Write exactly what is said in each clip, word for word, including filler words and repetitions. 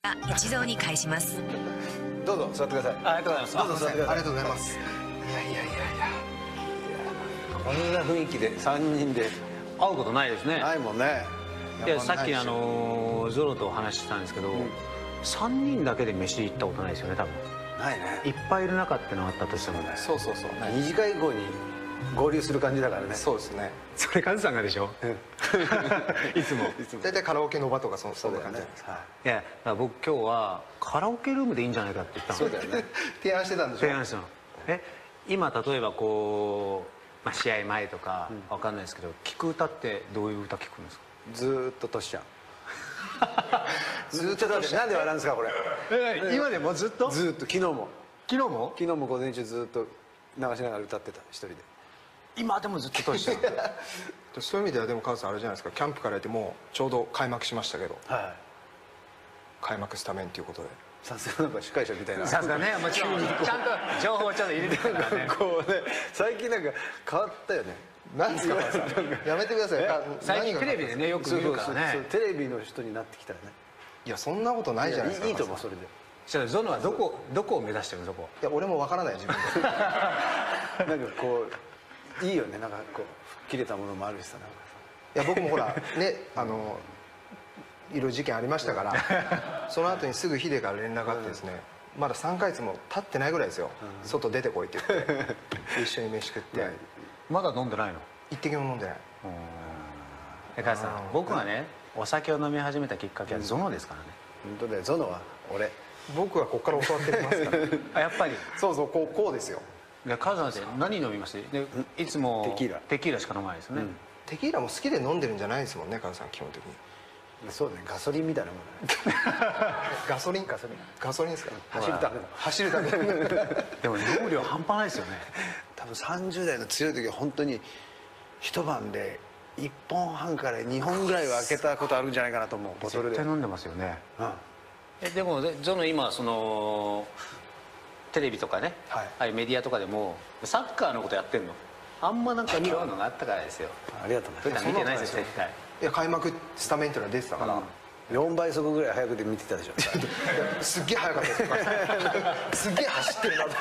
が一堂に会します。 どうぞ座ってください。 ありがとうございます。 どうぞ座ってください。 ありがとうございます。 いやいやいやいや、こんな雰囲気でさんにんで会うことないですね。 ないもんね。 でさっきあのゾロとお話ししたんですけど、さんにんだけで飯行ったことないですよね多分。 ないね。 いっぱいいる中ってのがあったとしてもね。 そうそうそう。 二次会後に合流する感じだからね。 そうですね。 それカズさんがでしょ。いつも。 大体カラオケの場とかそそんな感じなんです。 いやだから僕今日はカラオケルームでいいんじゃないかって言ったの。 そうだよね。 提案してたんでしょ。 提案したの。え今例えばこう、まあ、試合前とかわかんないですけど、聞く歌ってどういう歌聞くんですか。 ずーっとトシちゃん。ずっとトシちゃん。なんで笑うんですかこれ。 今でもずっと。 ずっと昨日も昨日も。 昨日も午前中ずっと流しながら歌ってた一人で。 今でもずっとトシちゃん。 そういう意味ではでもカズさんあれじゃないですか、キャンプからやってもうちょうど開幕しましたけど、 はい。 開幕スタメンということで。 さすがなんか司会者みたいな。 さすがね、もちろんちゃんと情報をちょっと入れてるからね。 こうね、最近なんか変わったよね。 なんですかカズさん。やめてください。 最近テレビでねよく見るからそうね。 テレビの人になってきたらね。 いやそんなことないじゃないですか。 いいと思うそれで。 じゃあゾノはどこどこを目指してるのそこ。 いや俺もわからない自分で。 なんかこういいよね、なんかこう吹っ切れたものもあるしさ、なんかいや僕もほらねあのいろいろ事件ありましたからその後にすぐヒデから連絡があってですね、まださんかげつも経ってないぐらいですよ、外出てこいって言って一緒に飯食ってまだ飲んでないの。 一滴も飲んでない。 えカズさん、僕がねお酒を飲み始めたきっかけはゾノですからね。 本当だよ。ゾノは俺。 僕はここから教わってますからあやっぱり。 そうそうこうこうですよ。 でカズさんって何飲みます？でいつもテキーラテキーラしか飲まないですよね。 テキーラも好きで飲んでるんじゃないですもんねカズさん基本的に。 そうね、ガソリンみたいなもんだね。 ガソリンガソリンガソリンですか。 走るための。 走るためでも飲む量半端ないですよね。 多分さんじゅう代の強い時は本当に一晩でいっぽんはんからにほんぐらいは開けたことあるんじゃないかなと思う。ボトルで絶対飲んでますよね。 うんえでもゾノ今そのテレビとかね、 はいああいうメディアとかでもサッカーのことやってんの。あんまなんか今日のがあったからですよ。 ありがとう普段見てないですよ絶対。 いや開幕スタメンっていうのは出てたから、 よんばい速ぐらい早くで見てたでしょ。 すっげえ早かったですすっげえ走ってるなと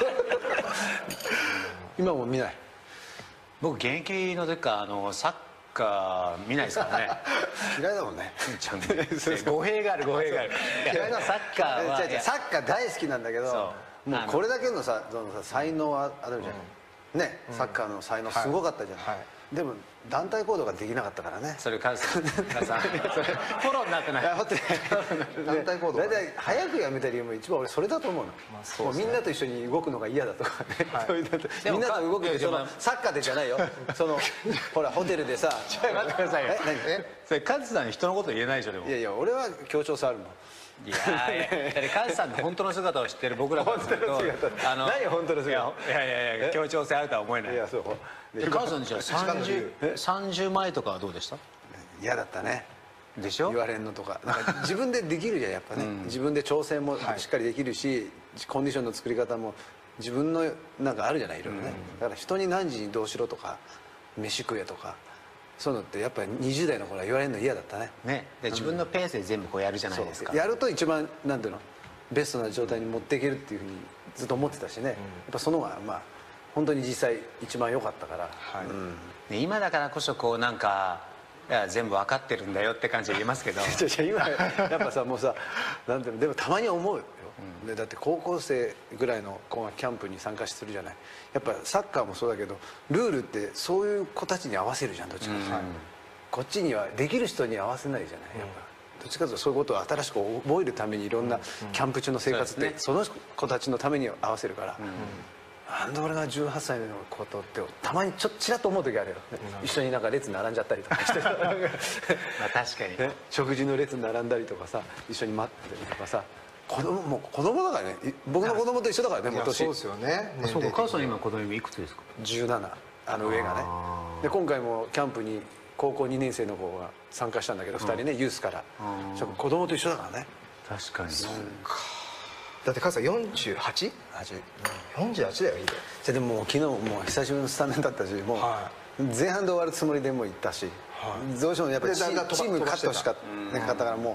今も見ない。 僕現役の時からあのサッカー見ないですからね。 嫌いだもんね。 ちゃんと語弊がある語弊がある。 嫌いなのサッカーは違う違うサッカー大好きなんだけど、 そうもうこれだけのさ、そのさ才能はあるじゃん、ね、サッカーの才能すごかったじゃん、 はいはいでも団体行動ができなかったからね。 それカズさんカズさんそれフォローになってない。 いや待って団体行動大体早く辞めた理由も一番俺それだと思うの、 まあそうですねもうみんなと一緒に動くのが嫌だとかね、 はいそういうのとでもみんなと動くってそのいやいやサッカーでじゃないよそのほらホテルでさ待ってくださいよ。 え何えそれカズさんに人のこと言えないでしょでも。 いやいや俺は協調さあるもん。 いやいやだってカズさんの本当の姿を知ってる僕らからすると本当の姿何本当の姿。 いやいやいや協調性あるとは思えない。 いやそうでカズさんじゃあ時間の理由さんじゅうまえとかはどうでした？ 嫌だったね。 でしょ。 言われんのとか、なんか自分でできるじゃんやっぱね、自分で調整もしっかりできるし、コンディションの作り方も自分のなんかあるじゃない、いろいろね、だから人に何時にどうしろとか飯食えとかそういうのってやっぱりにじゅう代の頃は言われるの嫌だったね。 ねで自分のペースで全部こうやるじゃないですか。 やると一番なんていうのベストな状態に持っていけるっていうふうにずっと思ってたしね、やっぱその方がまあ本当に実際一番良かったから、 はいうんね今だからこそこうなんかいや全部分かってるんだよって感じで言いますけど今やっぱさもうさなんていうのでもたまに思うよ、でだって高校生ぐらいの子がキャンプに参加するじゃない、やっぱサッカーもそうだけどルールってそういう子たちに合わせるじゃんどっちかというと、こっちにはできる人に合わせないじゃないやっぱ、どっちかというとそういうことを新しく覚えるためにいろんなキャンプ中の生活ってその子たちのために合わせるから、なんで俺がじゅうはっさいのことってたまにちょっとちらっと思う時あるよ、一緒になんか列並んじゃったりとかしてまあ確かに、 ね、食事の列並んだりとかさ一緒に待ってとかさ、子供もう子供だからね、僕の子供と一緒だからね、もう年。 そうですよね。 そうか、母さん今子供いくつですか？ じゅうなな、あの上がね。で今回もキャンプに高校にねん生の子が参加したんだけど、ふたりねユースから、子供と一緒だからね。 確かにそうか。 だって母さん よんじゅうはち？ よんじゅうはちだよ。いいよ。 じゃでももう昨日もう久しぶりのスタメンだったし、もう前半で終わるつもりでもう行ったし、どうしてもやっぱりチームカットしかなかったからもう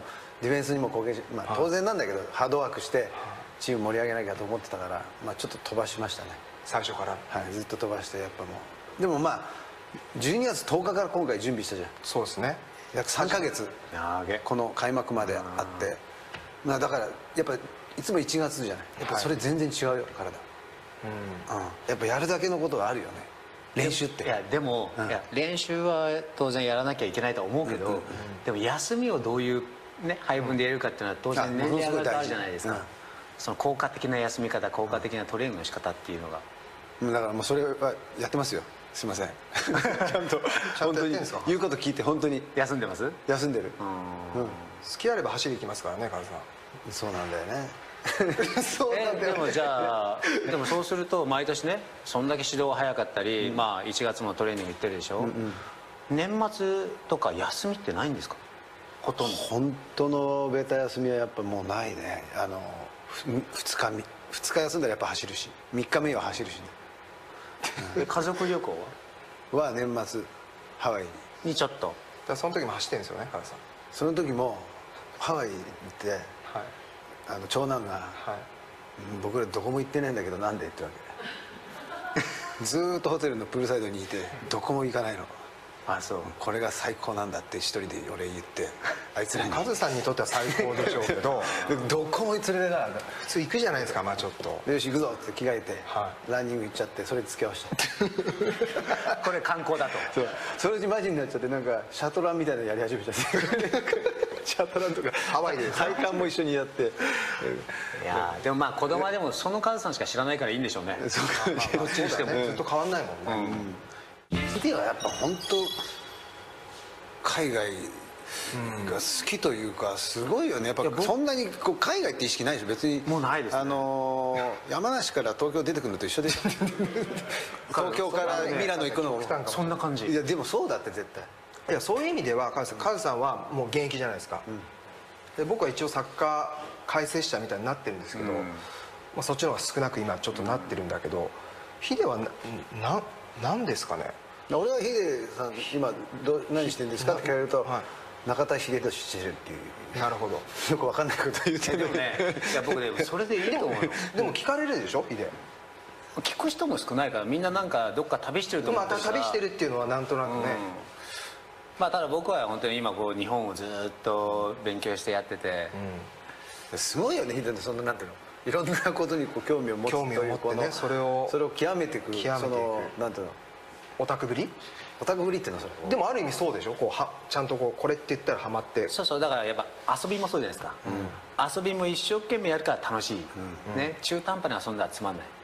ディフェンスにも貢献し、まあ、当然なんだけどハードワークしてチーム盛り上げなきゃと思ってたから、まあ、ちょっと飛ばしましたね最初から。 はい、ずっと飛ばしてやっぱもうでもまあじゅうにがつとおかから今回準備したじゃん。 そうですね。 約さんかげつこの開幕まであって、まあ、だからやっぱいつもいちがつじゃない、やっぱそれ全然違うよ体、うん、やっぱやるだけのことがあるよね練習って。 いやでも、 うん、 いや練習は当然やらなきゃいけないとは思うけど、うんうんうん、でも休みをどういう、ね、配分でやるかっていうのは当然年齢が変わるじゃないですか、うん、その効果的な休み方、効果的なトレーニングの仕方っていうのが、 うん、だからもうそれはやってますよ。すいませんちゃんと本当に言うこと聞いて本当に休んでます？ 休んでる。 うん、好きあれば走り行きますからねカズさん。そうなんだよねそうなんだよね。 でもじゃあでもそうすると毎年ねそんだけ指導が早かったり、うん、まあいちがつもトレーニング行ってるでしょ、うんうん、年末とか休みってないんですか？ほとんど本当のベタ休みはやっぱもうないね。あのふつかふつか休んだらやっぱ走るしみっかめは走るしね家族旅行はは年末ハワイにちょっと。 だからその時も走ってるんですよねカズさん。 その時もハワイに行って、はい、あの長男が、はい、僕らどこも行ってないんだけどなんでってわけずーっとホテルのプールサイドにいてどこも行かないの。あ、そう。これが最高なんだって一人で俺言って、あいつらにカズさんにとっては最高でしょうけどどこも連れてかなかった。 普通行くじゃないですか。まあちょっとよし行くぞって着替えて、はい、ランニング行っちゃってそれ付け合わせたこれ観光だと。そうそれうちマジになっちゃってなんかシャトランみたいなのやり始めちゃってシャトランとかハワイで体幹も一緒にやっていやでもまあ子供はでもそのカズさんしか知らないからいいんでしょうね。 そうどっちにしてもずっと変わんないもんね。 ヒデはやっぱ本当海外が好きというかすごいよね。やっぱそんなにこう海外って意識ないでしょ別に。 もうないですね。 あの山梨から東京出てくるのと一緒でしょ東京からミラノ行くのもそんな感じ。 いやでもそうだって絶対。 いやそういう意味ではカズさん、カズさんはもう現役じゃないですか、うん、で僕は一応サッカー解説者みたいになってるんですけど、うん、まあ、そっちの方が少なく今ちょっとなってるんだけど、ヒデはなななんですかね。 俺はヒデさん今ど何してるんですかって聞かれると、はい、中田秀俊してるっていう。 なるほど。 よく分かんないこと言ってる。 でもね、いや僕ねそれでいいと思うの。 でも聞かれるでしょヒデ。 聞く人も少ないからみんななんかどっか旅してると思ってるから。 まあ旅してるっていうのはなんとなくね、うん、 まあただ僕は本当に今こう日本をずっと勉強してやってて、 うん、すごいよねヒデのそのなんていうのいろんなことにこう興味を持つという興味を持ってね、それをそれを極めていく、極めていくそのなんていうのオタクぶりオタクぶりっていうのはそれでもある意味そうでしょ。こうはちゃんとこうこれって言ったらハマって。 そうそう、だからやっぱ遊びもそうじゃないですか、うん、遊びも一生懸命やるから楽しい、うん、ね、中途半端に遊んだらつまんない、うん、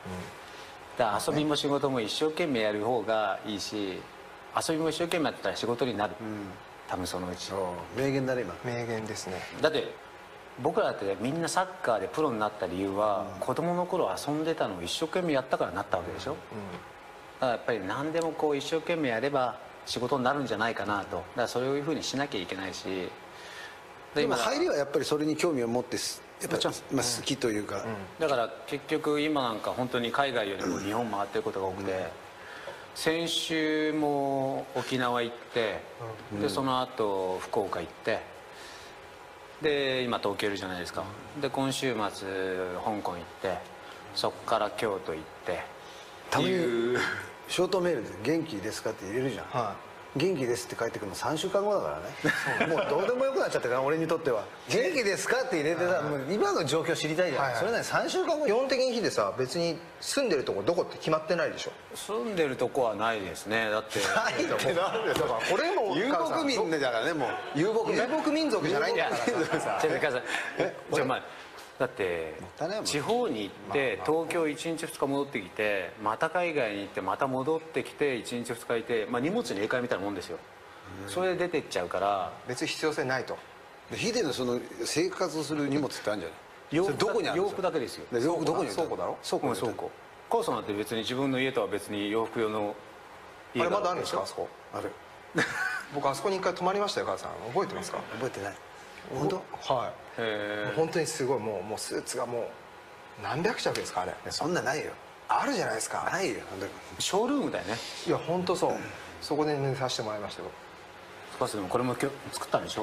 だから遊びも仕事も一生懸命やる方がいいし、遊びも一生懸命やってたら仕事になる、うん、多分そのうち。 名言だね今。 名言ですね。 だって僕らってみんなサッカーでプロになった理由は、うん、子供の頃遊んでたのを一生懸命やったからなったわけでしょ、うん、だからやっぱり何でもこう一生懸命やれば仕事になるんじゃないかなと。だからそういうふうにしなきゃいけないし、 でも入りはやっぱりそれに興味を持ってやっぱり、まあ、好きというか、うんうん、 だから結局今なんか本当に海外よりも日本回ってることが多くて、うん、先週も沖縄行って、うん、でその後福岡行ってで今東京いるじゃないですか。で今週末香港行ってそこから京都行ってたまにショートメールで「元気ですか?」って入れるじゃん、はい、元気ですって帰ってくるのさんしゅうかんごだからねもうどうでもよくなっちゃってから俺にとっては元気ですかって入れてさ、もう今の状況知りたいじゃん、はいはい、それなにさんしゅうかんご。 基本的にヒデさ別に住んでるとこどこって決まってないでしょ。 住んでるとこはないですね。だってないってなんでだからこれも遊牧民だからね。もう遊牧遊牧民族じゃないんだからさ。 じゃあまあだって地方に行って東京いちにちふつか戻ってきてまた海外に行ってまた戻ってきていちにちふつかいて、まあ、荷物に入れ替えみたいなもんですよ。それで出てっちゃうから別に必要性ないと。 ヒデのその生活する荷物ってあるんじゃない。 洋服どこにあるんですか。洋服だけですよ。 洋服どこにある。 倉庫だろ。 倉庫。倉庫。母さんなんて別に自分の家とは別に洋服用の家があれまだあるんですか。あそこある僕あそこに一回泊まりましたよ。母さん覚えてますか。 覚えてない。 本当。はい。へえ。本当にすごいもうもうスーツがもう何百着ですかあれ。 そんなないよ。 あるじゃないですか。 ないよ。 ショールームだよね。 いや本当そう。そこで寝させてもらいましたよ。 でもこれも今日作ったんでしょ。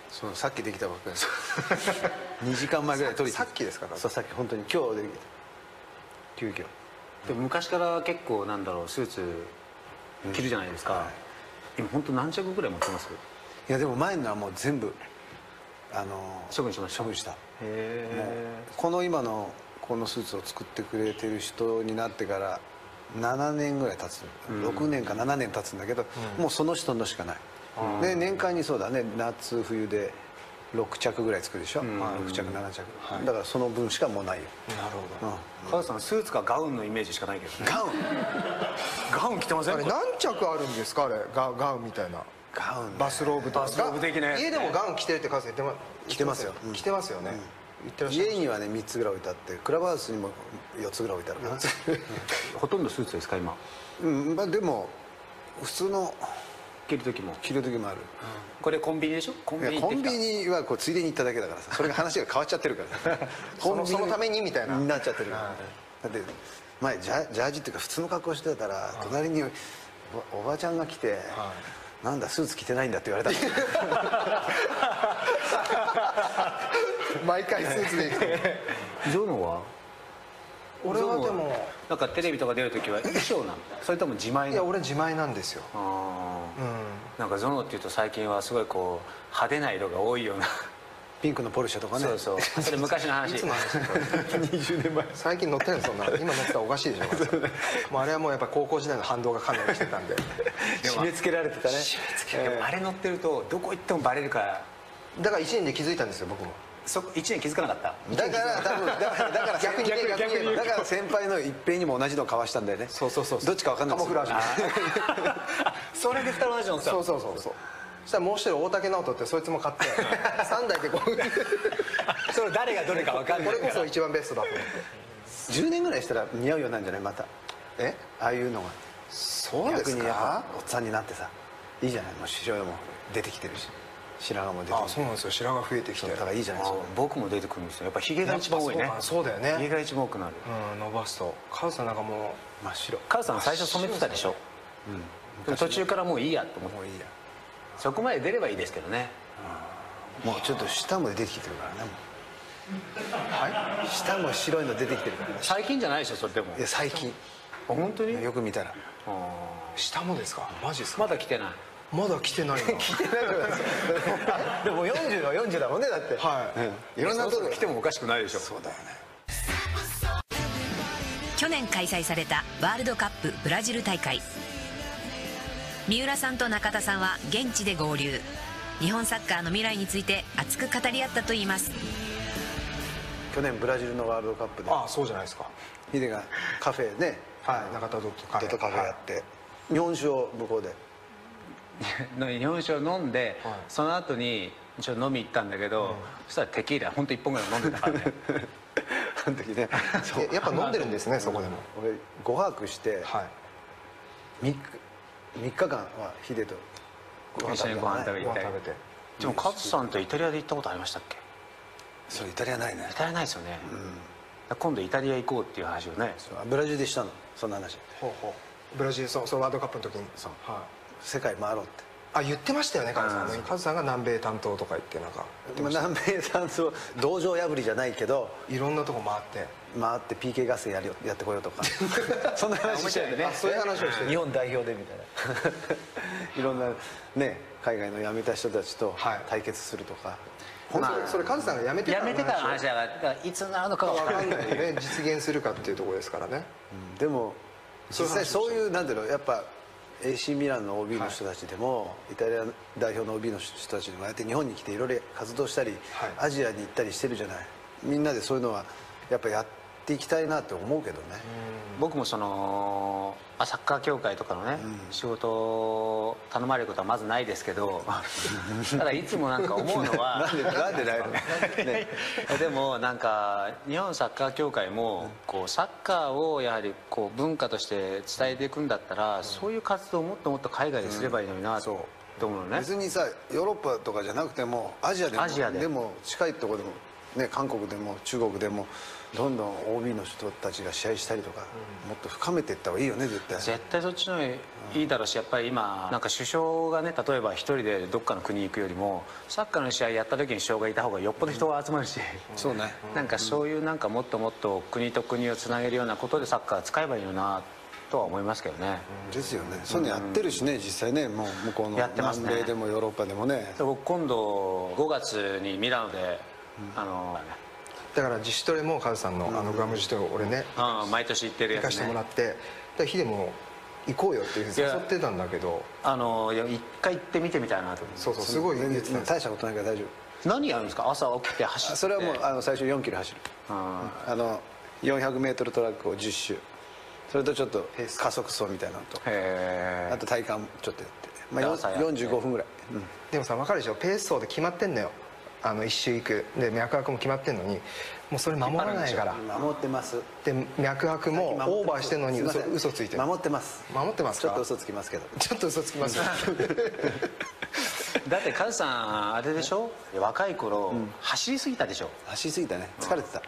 そうさっきできたばっかりですにじかんまえぐらい取りさっきですか？ そうさっき本当に今日できた急遽。 でも昔から結構なんだろうスーツ着るじゃないですか、今本当何着ぐらい持ってます？ いやでも前のはもう全部あの処分しました。 処分した。 へえ。 この今のこのスーツを作ってくれてる人になってからななねんぐらい経つ、ろくねんかななねん経つんだけど、もうその人のしかない。で年間にそうだね、夏冬でろくちゃくぐらい作るでしょ、ろくちゃくななちゃく、だからその分しかもうないよ。 なるほど。 川田さんスーツかガウンのイメージしかないけどね。 ガウンガウン着てません？ あれ何着あるんですか？あれガガウンみたいな。 ガウンねバスローブとか。 バスローブ的なやつね家でもガウン着てるって数言ってま着てますようん着てますよね。言ってらっしゃいます。 家にはねみっつぐらい置いてあって、クラブハウスにもよっつぐらい置いてあるかなほとんどスーツですか今？ うんまあでも普通の着る時も。 着る時もある、 これコンビニでしょ？コンビいやコンニ行ってきた。 ビニはこうついでに行っただけだからさ、それが話が変わっちゃってるからそのそのためにみたいなになっちゃってるから、だって前ジャジャージっていうか普通の格好してたら隣におおばちゃんが来て「なんだスーツ着てないんだ」って言われた毎回スーツで行く。 ジョノは？ 俺はでもなんかテレビとか出る時は衣装なの？それとも自前いやなの？ 俺自前なんですよ。 あうん。 ーなんかゾノっていうと最近はすごいこう派手な色が多いような。 ピンクのポルシェとかねそうそう。それ昔の話。 いつも話にじゅうねんまえ最近乗ってないそんな。今乗ってたらおかしいでしょ。もうあれはもうやっぱ高校時代の反動がかなり来てたんで。 締め付けられてたね。 でもあれ乗ってるとどこ行ってもバレるから。 だからいちねんで気づいたんですよ僕も。 そ一年気づかなかった。 だから多分だからだから逆にね逆にねだから先輩の一平にも同じの交わしたんだよね。 そうそうそうどっちか分かんないカモフラージュ。 それで二人同じの乗ってたの？ そうそうそうそう。そしたらもう一人大竹直人ってそいつも買ってさんだいでこう。 それ誰がどれか分かんないこれこそ一番ベストだと思って。 じゅうねんぐらいしたら似合うようなんじゃないまた。 え？ ああいうのがそうです逆にやっぱか？ おっさんになってさいいじゃない。もう師匠も出てきてるし白髪も出てきてる。 あそうなんですよ。白髪増えてきて。 だからいいじゃないですか。 僕も出てくるんですよ。やっぱヒゲが一番多いね。 やっぱそうそうだよねヒゲが一番多くなる。 うん伸ばすと。カウさんなんかも真っ白。 カズさん最初染めてたでしょ？うん。途中からもういいやと思って。 もういいや。 そこまで出ればいいですけどね。 もうちょっと舌も出てきてるからね。もうはい。舌も白いの出てきてるからね。 最近じゃないでしょそれでも。 いや最近あ本当に？ よく見たら。 あう下もですか？マジですーか？ まだ来てない。 まだ来てないな。 でもよんじゅうのよんじゅうだもんねだって。 はいろんなとこ来てもおかしくないでしょ。 そうだよね。 去年開催されたワールドカップブラジル大会、三浦さんと中田さんは現地で合流。日本サッカーの未来について熱く語り合ったといいます。 去年ブラジルのワールドカップでああそうじゃないですか。 ヒデがカフェねはい中田ドットカフェ。 ドットカフェやって日本酒を向こうで日本酒を飲んで、 はいその後にちょっと飲み行ったんだけど、そしたらテキーラ本当一本ぐらい飲んでたからね。 あの時ねそうえやっぱ飲んでるんですねそこでも。 俺ご泊してはいみっかみっかかんはヒデとご飯一緒にご飯食べべ行ってご飯食べて。 でもカズさんとイタリアで行ったことありましたっけ？ そうイタリアないねイタリアないですよね、今度イタリア行こうっていう話をね。 そうブラジルでしたのそんな話ほうほう。ブラジルそそのワールドカップの時に。 そうはい。 世界回ろうってあ言ってましたよねカズさん。カズさんが南米担当とか言ってなんかでも南米担当道場破りじゃないけどいろんなとこ回って。 回って ピーケー 合戦やるよやってこようとかそんな話してるねあそういう話をしてる。 日本代表でみたいないろんなね海外の辞めた人たちとはい対決するとか、 本当にそれカズさんが辞めてからのやめてからの話だからだからいつになるのかわ分かんないいかんなよね実現するかっていうところですからね。 でも実際そういうなんていうのやっぱ エーシー ミランの オービー の人たちでも、イタリア代表の オービー の人たちでもああやって日本に来ていろいろ活動したり、 はいアジアに行ったりしてるじゃない。みんなでそういうのはやっぱやっていきたいなって思うけどね。 僕もそのまあサッカー協会とかのね、仕事を頼まれることはまずないですけどただいつもなんか思うのはなんでなんでないのねでもなんか日本サッカー協会もこうサッカーをやはりこう文化として伝えていくんだったら、そういう活動をもっともっと海外ですればいいのになと思うのね。 別にさヨーロッパとかじゃなくてもアジアでもアジアででも近いところでもね、韓国でも中国でもどんどん オービー の人たちが試合したりとか、もっと深めていった方がいいよね絶対。 絶対そっちの方がいいだろうし、やっぱり今なんか首相がね、例えば一人でどっかの国に行くよりもサッカーの試合やった時に首相がいた方がよっぽど人が集まるし、 そうね、 なんかそういうなんかもっともっと国と国をつなげるようなことでサッカー使えばいいよなとは思いますけどね。 ですよね。そういうのやってるしね、実際ね、もう向こうのやってますね南米でもヨーロッパでもね。 僕今度ごがつにミラノで、あのだから自主トレもカズさんのあのグアム自主トレ俺ねうん毎年行ってるやつね行かしてもらって、でヒデも行こうよっていうふうに誘ってたんだけど、 あのいや一回行ってみてみたいなと思って。 そうそうすごい言ってたんです。 大したことないから大丈夫。 何やるんですか、朝起きて走って。 それはもうあの最初よんキロ走る、 ああのよんひゃくメートルトラックをじゅっ周、それとちょっと加速走みたいなのと、 へえ。 あと体幹ちょっとやって、まあ、 朝やってよんじゅうごふんぐらい、うんでもさ分かるでしょ、ペース走で決まってんのよ、あの一周行くで脈拍も決まってんのに、もうそれ守らないから。 守ってます。 で脈拍もオーバーしてんのに嘘すいません嘘ついてる。 守ってます。 守ってますか。 ちょっと嘘つきますけど。 ちょっと嘘つきますよだってカズさんあれでしょ、若い頃、走りすぎたでしょ。 走りすぎたね、疲れてた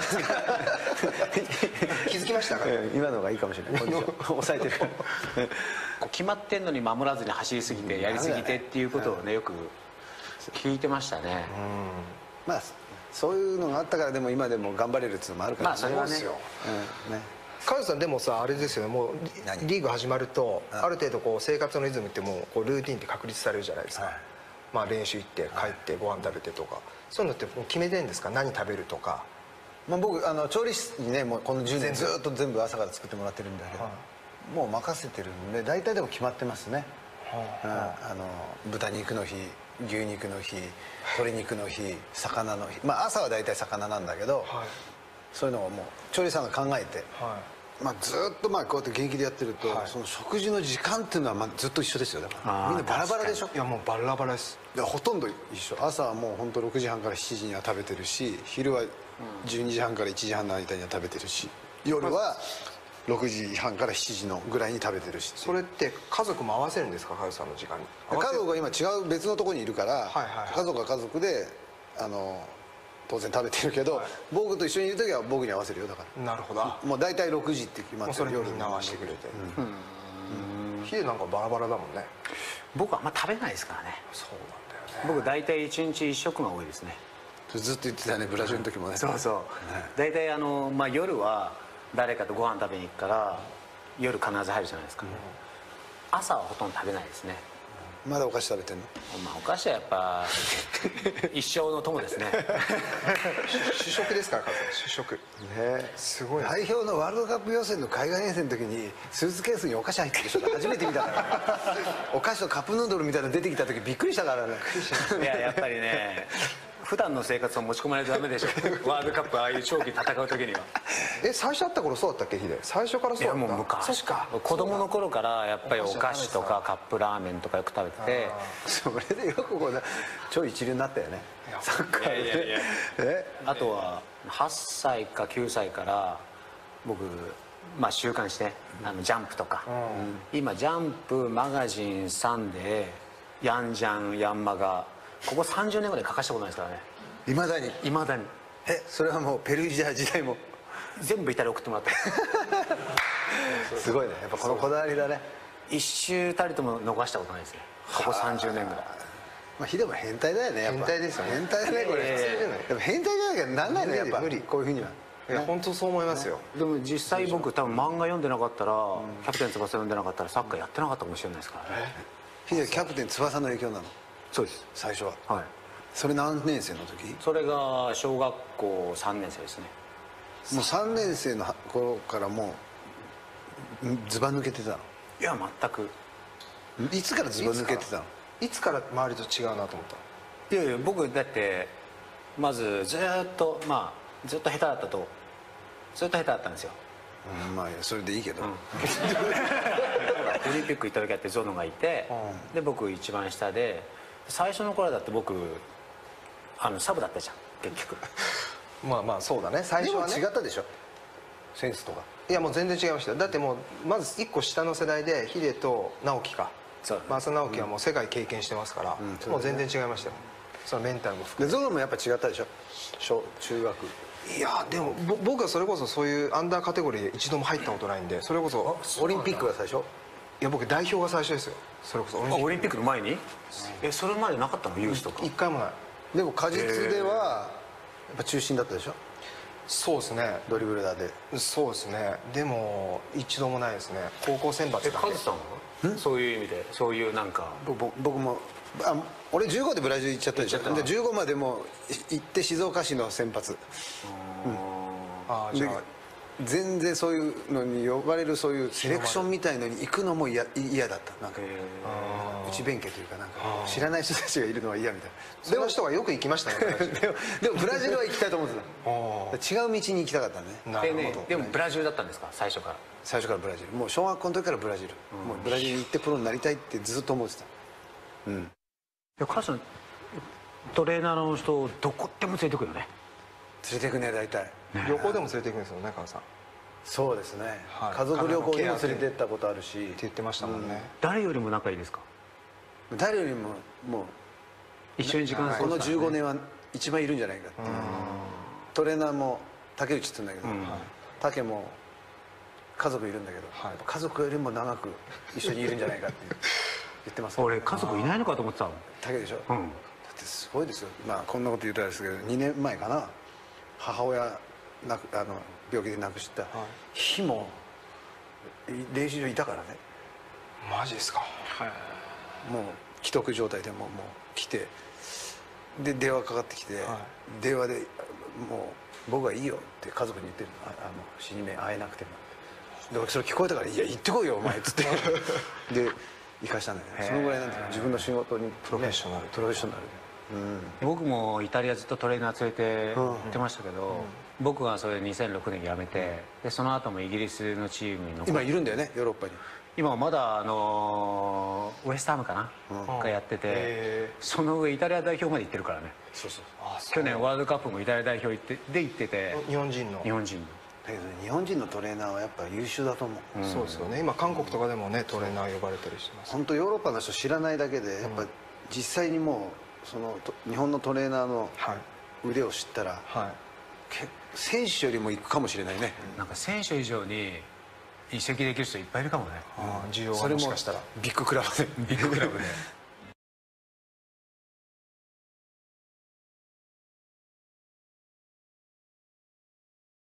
気づきましたか。 今の方がいいかもしれない、コンディション抑えてるこう決まってんのに守らずに走りすぎてやりすぎてっていうことをねよく聞いてましたね。 まあそういうのがあったからでも今でも頑張れるっていうのもあるから、 まあそれはね、 うんね。 カズさんでもさあれですよね、もう何リーグ始まるとある程度こう生活のリズムってもうこうルーティンって確立されるじゃないですか、 はいまあ練習行って帰ってご飯食べてとか、そういうのってもう決めてるんですか、何食べるとか。 まあ、僕あの調理室にねもうこのじゅうねんずっと全部朝から作ってもらってるんだけど、 はもう任せてるんで大体でも決まってますね、うんあの豚肉の日、牛肉の日、鶏肉の日、魚の日、まあ朝は大体魚なんだけど、 はいそういうのをもう調理師さんが考えて、 はまあ、ずっとまあこうやって現役でやってると、 はいその食事の時間っていうのはまあずっと一緒ですよ。だからあーみんなバラバラでしょ。 い、いやもうバラバラです。 でほとんど一緒。朝はもう本当ろくじはんからしちじには食べてるし、昼はじゅうにじはんからいちじはんの間には食べてるし、夜はろくじはんからしちじのぐらいに食べてるし。 それって家族も合わせるんですか、カズさんの時間に。 家族が今違う別のところにいるから、 はいはいはい家族は家族であの当然食べてるけど、 はい僕と一緒にいる時は僕に合わせるよ。だからなるほど。 もう大体ろくじって決まもうってる。夜それみんな合わせてくれて。ヒデなんかバラバラだもんね。 僕あんま食べないですからね。 そうなんだよね。 僕大体一日一食が多いですね。 ずっと言ってたね、ブラジルの時もね。 そうそう、大体あの、まあ、夜は誰かとご飯食べに行くから夜必ず入るじゃないですか、朝はほとんど食べないですね。 まだお菓子食べてんの？ まあお菓子はやっぱ一生の友ですね主食ですからカズさん、主食。 ねすごい。 代表のワールドカップ予選の海外遠征の時にスーツケースにお菓子入ってる人初めて見たからお菓子とカップヌードルみたいなの出てきた時びっくりしたからね。 いややっぱりね普段の生活を持ち込まないとダメでしょワールドカップああいう長期戦う時には。 え、最初会った頃そうだったっけ、ヒデ。最初からそうだった。 いやもう昔そっか。 子供の頃からやっぱりお菓子とかカップラーメンとかよく食べてて、 それでよくこう超一流になったよね、サッカーで。 いやいやいやえあとははっさいかきゅうさいから僕、まあ、週刊誌ね、あのジャンプとか、今ジャンプマガジンサンデーヤンジャンヤンマガここさんじゅうねんぐらい書かしたことないですからね。 いまだに。 いまだにえそれはもうペルージャ時代も全部イタリア送ってもらってすごいね、やっぱこのこだわりだね。 一周たりとも逃したことないですね、ここさんじゅうねんぐらい。 まあヒデも変態だよね、やっぱ。 変態ですよね。 変態だねこれ。 いやいやいややっぱ変態じゃなきゃなんないの、やっぱ無理こういうふうには。 いや本当そう思いますよ。 でも実際僕多分漫画読んでなかったら、キャプテン翼読んでなかったらサッカーやってなかったかもしれないですからね。 ヒデキャプテン翼の影響なのそうです。 最初は。 はい。 それ何年生の時？ それが小学校さんねん生ですね。 もうさんねん生の頃からもうズバ抜けてたの？ いや全く。 いつからズバ抜けてたの？ いつから周りと違うなと思った。 いやいや僕だってまずずーっとまあずっと下手だったとずっと下手だったんですよ。 うん、まあそれでいいけど、 オリンピック行った時あってゾノがいて、で僕一番下で最初の頃だって僕あのサブだったじゃん結局。 まあまあそうだね、最でも初はね。 違ったでしょ、センスとか。 いやもう全然違いましたよ。だってもうまずいっこ下の世代でヒデと直樹か、 そう正直はもう世界経験してますから、もう全然違いましたよ。 そのメンタルも含でゾノもやっぱ違ったでしょ、小中学。 めいやでもぼ僕はそれこそそういうアンダーカテゴリーで一度も入ったことないんで、それこそオリンピックが最初。 いや僕代表が最初ですよ。それこそオリンピックオリンピックの前にえそれまでなかったのユースとか。 一回もない。 でも果実ではやっぱ中心だったでしょ、 そうですね、 ドリブルダーで。 そうですね。でも一度もないですね。高校選抜だけ。 えカズさんはそういう意味でそういうなんか僕僕もあ俺じゅうごでブラジル行っちゃったでしょ。でじゅうごまでも行って静岡市の先発でああじゃあ全然そういうのに呼ばれるそういうセレクションみたいのに行くのも嫌嫌だった。なんか内弁慶というかなんか知らない人たちがいるのは嫌みたいな。 その人がよく行きましたね。 でもでもブラジルは行きたいと思ってた。違う道に行きたかったね。 なるほえねど。 でもブラジルだったんですか最初から。 最初からブラジル、もう小学校の時からブラジル、もうブラジルに行ってプロになりたいってずっと思ってた。うんでカズさんトレーナーの人をどこでも連れてくるよね。 連れてくね大体。 旅行でも連れて行くんですよね、川さん。っそうですね、 はい家族旅行にも連れてったことあるし、 て言ってましたもんね。 誰よりも仲いいですか。 誰よりももう一緒に時間過このごしたじゅうごねんは一番いるんじゃないかっていう。トレーナーも竹内って言うんだけど、竹も家族いるんだけど、 はいやっぱ家族よりも長く一緒にいるんじゃないかって言ってますから。 俺家族いないのかと思ってたの。 竹でしょ、 うんだってすごいですよ。まあこんなこと言ったらですけどにねんまえかな、母親なくあの病気で亡くした日も練習場いたからね。 マジですか。 もう既得状態でももう来て、で電話かかってきて、 はい電話でもう僕はいいよって家族に言ってるの。ああの死に目会えなくても。で俺それ聞こえたから「いや行ってこいよお前」っつってで行かしたんだけど、そのぐらいなんていうの自分の仕事にプロフェッショナルプロフェッショナルで。 僕もイタリアずっとトレーナー連れて行ってましたけど、僕がそれにせんろくねん辞めて、でその後もイギリスのチームに残って今いるんだよねヨーロッパに。 今はまだあのウエストハムかな、がやってて、 へその上イタリア代表まで行ってるからね。 そうそう。 去年ワールドカップもイタリア代表行ってで行ってて、 日本人の日本人のだけどね日本人のトレーナーはやっぱ優秀だと思う。 そうですよね。今韓国とかでもねトレーナー呼ばれたりしてます。 本当ヨーロッパの人知らないだけでやっぱ実際にもうそのと日本のトレーナーのはい腕を知ったらはい。 け選手よりも行くかもしれないね。 なんか選手以上に移籍できる人いっぱいいるかもね。 ああ需要それもはもしかしたら。 ビッグクラブでビッグクラブで